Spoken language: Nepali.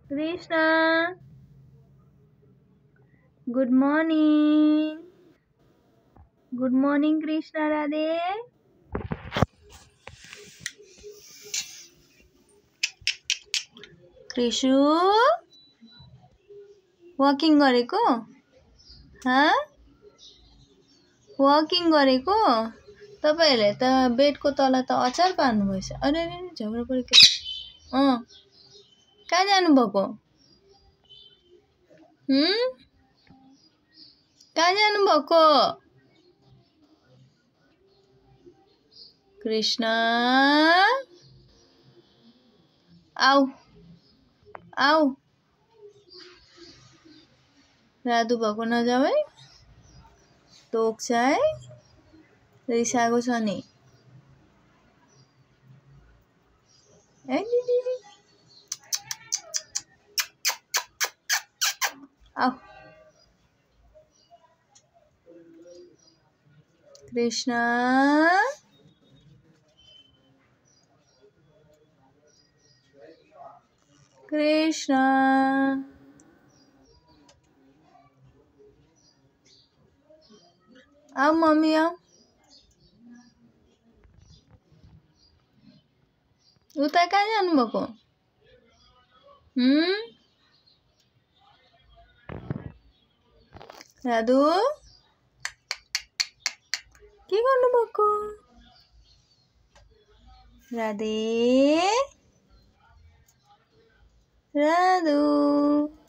Krishna good morning Krishna Radhe Krishu walking गरेको वॉकिंग गरेको तपाईहरुले त बेडको तल त अचार पार्नु भएछ अरे झगडा परेको कहाँ जानु भएको कहाँ जानु भएको कृष्णा आऊ आऊ राधु भएको नजाऊ है टोक्छ है रिसाएको छ नि ए दिदी आऊ कृष्णा कृष्णा आऊ मम्मी आऊ उता कहाँ जानु भएको राधु के गर्नु भएको राधे राधु